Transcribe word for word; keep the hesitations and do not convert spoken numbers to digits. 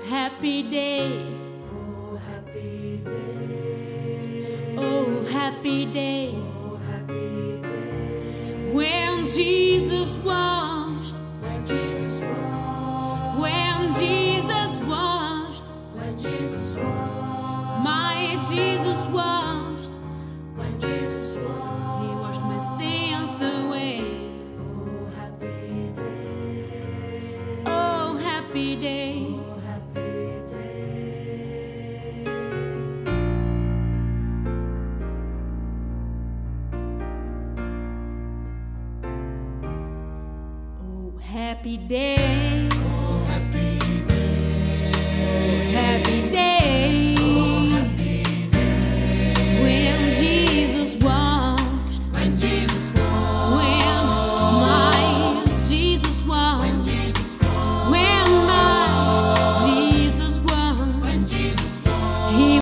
happy day. Oh, happy day. Oh, happy day. Oh, happy day. When Jesus washed, When Jesus washed. when Jesus washed, When Jesus washed. my Jesus washed, When Jesus washed. He washed my sins away. Oh, happy day. Oh, happy day. Oh, happy day. Oh, happy day.